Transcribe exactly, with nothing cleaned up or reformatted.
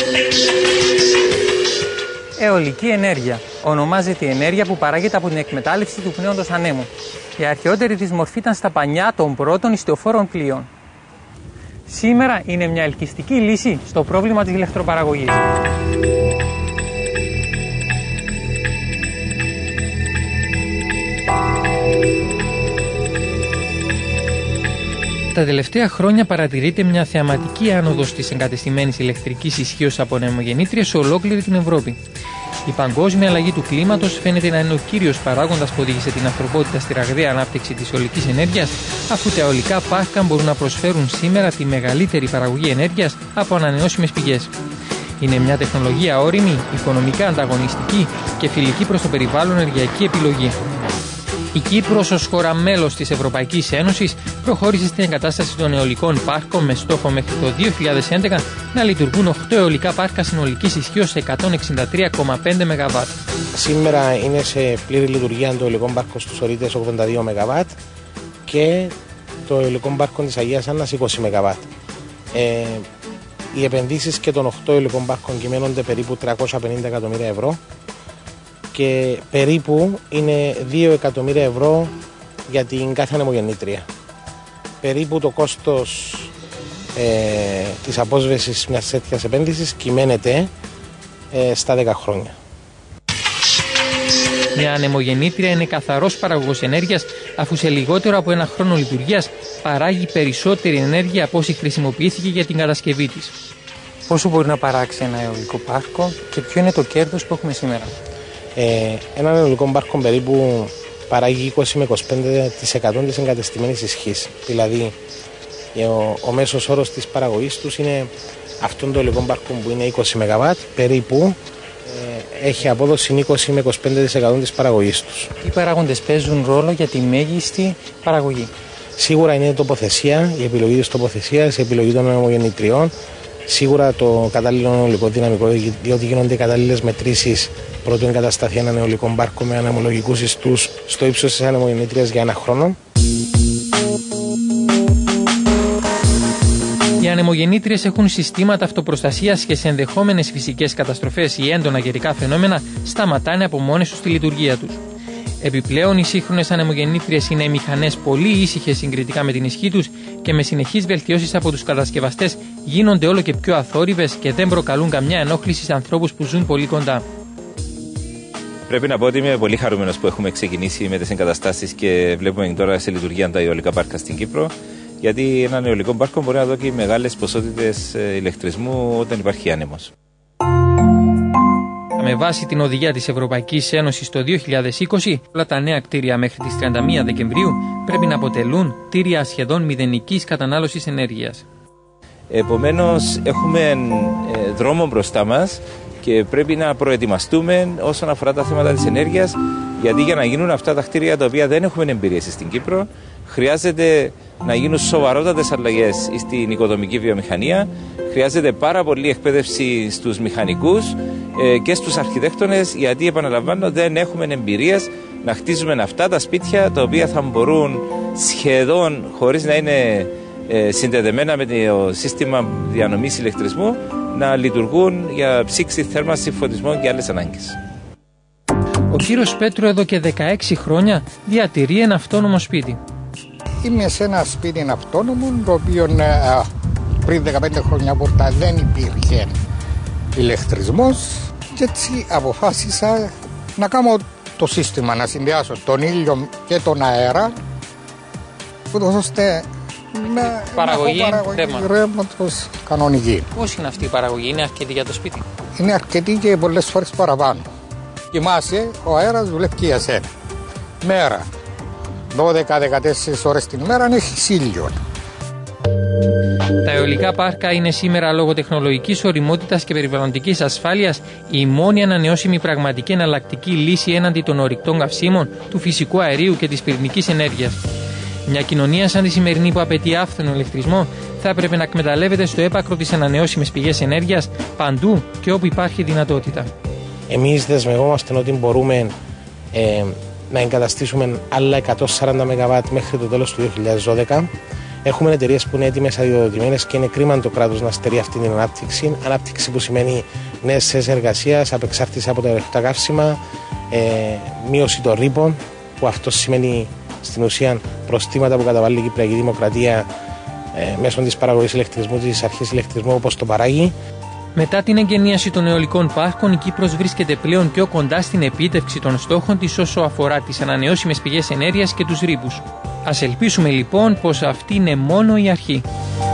Αιωλική ενέργεια. Ονομάζεται η ενέργεια που παράγεται από την εκμετάλλευση του πνέοντος ανέμου. Η αρχαιότερη της μορφή ήταν στα πανιά των πρώτων ιστιοφόρων πλοίων. Σήμερα είναι μια ελκυστική λύση στο πρόβλημα της ηλεκτροπαραγωγής. Τα τελευταία χρόνια παρατηρείται μια θεαματική άνοδος της εγκατεστημένης ηλεκτρικής ισχύως από ανεμογεννήτριες σε ολόκληρη την Ευρώπη. Η παγκόσμια αλλαγή του κλίματος φαίνεται να είναι ο κύριος παράγοντας που οδήγησε την ανθρωπότητα στη ραγδαία ανάπτυξη της αιωλικής ενέργειας, αφού τα αιωλικά πάρκα μπορούν να προσφέρουν σήμερα τη μεγαλύτερη παραγωγή ενέργειας από ανανεώσιμες πηγές. Είναι μια τεχνολογία όριμη, οικονομικά ανταγωνιστική και φιλική προς το περιβάλλον ενεργειακή επιλογή. Η Κύπρος ως χώρα μέλος της Ευρωπαϊκής Ένωσης προχώρησε στην εγκατάσταση των αιωλικών πάρκων με στόχο μέχρι το δύο χιλιάδες έντεκα να λειτουργούν οκτώ αιωλικά πάρκα συνολικής ισχύως εκατόν εξήντα τρία κόμμα πέντε μεγαβάτ. Σήμερα είναι σε πλήρη λειτουργία το αιωλικό πάρκο στους Ορείτες ογδόντα δύο μεγαβάτ και το αιωλικό πάρκο της Αγίας Άννας είκοσι μεγαβάτ. Ε, οι επενδύσεις και των οκτώ αιωλικών πάρκων κυμαίνονται περίπου τριακόσια πενήντα εκατομμύρια ευρώ. Και περίπου είναι δύο εκατομμύρια ευρώ για την κάθε ανεμογεννήτρια. Περίπου το κόστος ε, της απόσβεσης μιας τέτοιας επένδυσης κυμαίνεται ε, στα δέκα χρόνια. Μια ανεμογεννήτρια είναι καθαρός παραγωγός ενέργειας, αφού σε λιγότερο από ένα χρόνο λειτουργίας παράγει περισσότερη ενέργεια από όση χρησιμοποιήθηκε για την κατασκευή της. Πόσο μπορεί να παράξει ένα αιωλικό πάρκο και ποιο είναι το κέρδος που έχουμε σήμερα? Ε, έναν αιωλικό πάρκο περίπου παράγει είκοσι με είκοσι πέντε τοις εκατό της εγκατεστημένης ισχύς. Δηλαδή ο, ο μέσος όρος της παραγωγής τους είναι αυτόν το αιωλικό πάρκο που είναι είκοσι μεγαβάτ, περίπου ε, έχει απόδοση είκοσι με είκοσι πέντε τοις εκατό της παραγωγής τους. Τι παράγοντες παίζουν ρόλο για τη μέγιστη παραγωγή? Σίγουρα είναι η τοποθεσία, η επιλογή της τοποθεσίας, η επιλογή των ανεμογεννητριών. Σίγουρα το κατάλληλο αιωλικό δυναμικό, διότι γίνονται κατάλληλες μετρήσεις πρώτου εγκατασταθεί έναν αιωλικό πάρκο με ανεμολογικούς ιστούς στο ύψος της ανεμογεννήτριας για ένα χρόνο. Οι ανεμογεννήτριες έχουν συστήματα αυτοπροστασίας και σε ενδεχόμενες φυσικές καταστροφές ή έντονα καιρικά φαινόμενα σταματάνε από μόνες τους τη λειτουργία τους. Επιπλέον, οι σύγχρονες ανεμογεννήτριες είναι μηχανές πολύ ήσυχες συγκριτικά με την ισχύ τους και με συνεχείς βελτιώσεις από τους κατασκευαστές γίνονται όλο και πιο αθόρυβες και δεν προκαλούν καμιά ενόχληση σε ανθρώπους που ζουν πολύ κοντά. Πρέπει να πω ότι είμαι πολύ χαρούμενος που έχουμε ξεκινήσει με τις εγκαταστάσεις και βλέπουμε τώρα σε λειτουργία τα αιωλικά πάρκα στην Κύπρο, γιατί έναν αιωλικό πάρκο μπορεί να δώσει μεγάλες ποσότητες ηλεκτρισμού όταν υπάρχει άνεμος. Με βάση την οδηγία της Ευρωπαϊκής Ένωσης το δύο χιλιάδες είκοσι, όλα τα νέα κτίρια μέχρι τις τριάντα μία Δεκεμβρίου πρέπει να αποτελούν κτίρια σχεδόν μηδενικής κατανάλωσης ενέργειας. Επομένως, έχουμε δρόμο μπροστά μας και πρέπει να προετοιμαστούμε όσον αφορά τα θέματα της ενέργειας, γιατί για να γίνουν αυτά τα κτίρια τα οποία δεν έχουμε εμπειρίες στην Κύπρο, χρειάζεται να γίνουν σοβαρότατες αλλαγές στην οικοδομική βιομηχανία, χρειάζεται πάρα πολλή εκπαίδευση στους μηχανικούς ε, και στους αρχιτέκτονες, γιατί επαναλαμβάνω δεν έχουμε εμπειρίες να χτίζουμε αυτά τα σπίτια τα οποία θα μπορούν σχεδόν χωρίς να είναι ε, συνδεδεμένα με το σύστημα διανομής ηλεκτρισμού να λειτουργούν για ψήξη, θέρμανση, φωτισμό και άλλες ανάγκες. Ο κύριος Πέτρου εδώ και δεκαέξι χρόνια διατηρεί ένα αυτόνομο σπίτι. Είμαι σε ένα σπίτι αυτόνομο, το οποίο ε, πριν δεκαπέντε χρόνια πρώτα δεν υπήρχε ηλεκτρισμός και έτσι αποφάσισα να κάνω το σύστημα, να συνδυάσω τον ήλιο και τον αέρα, ούτως ώστε να παραγωγή, παραγωγή ρεύματος κανονική. Πώς είναι αυτή η παραγωγή, είναι αρκετή για το σπίτι? Είναι αρκετή και πολλές φορές παραπάνω. Κοιμάσαι, ο αέρας δουλεύει και για σένα. Μέρα, δώδεκα με δεκατέσσερις ώρες την μέρα, αν έχει ήλιο. Τα αιωλικά πάρκα είναι σήμερα λόγω τεχνολογικής ωριμότητας και περιβαλλοντικής ασφάλειας η μόνη ανανεώσιμη πραγματική εναλλακτική λύση έναντι των ορυκτών καυσίμων, του φυσικού αερίου και της πυρηνικής ενέργειας. Μια κοινωνία σαν τη σημερινή που απαιτεί άφθονο ηλεκτρισμό θα έπρεπε να εκμεταλλεύεται στο έπακρο τις ανανεώσιμες πηγές ενέργειας παντού και όπου υπάρχει δυνατότητα. Εμείς δεσμευόμαστε ότι μπορούμε ε, να εγκαταστήσουμε άλλα εκατόν σαράντα μεγαβάτ μέχρι το τέλος του δύο χιλιάδες δώδεκα Έχουμε εταιρείες που είναι έτοιμες, αδειοδοτημένες και είναι κρίμα το κράτος να στερεί αυτή την ανάπτυξη. Ανάπτυξη που σημαίνει νέες θέσεις εργασίας, απεξάρτηση από τα ρευστά καύσιμα, ε, μείωση των ρήπων, που αυτό σημαίνει στην ουσία προστήματα που καταβάλει η Κυπριακή Δημοκρατία ε, μέσω της παραγωγής ηλεκτρισμού, της αρχής ηλεκτρισμού όπως το παράγει. Μετά την εγκαινίαση των αιωλικών πάρκων, η Κύπρος βρίσκεται πλέον πιο κοντά στην επίτευξη των στόχων της όσο αφορά τις ανανεώσιμες πηγές ενέργειας και τους ρήπους. Ας ελπίσουμε λοιπόν πως αυτή είναι μόνο η αρχή.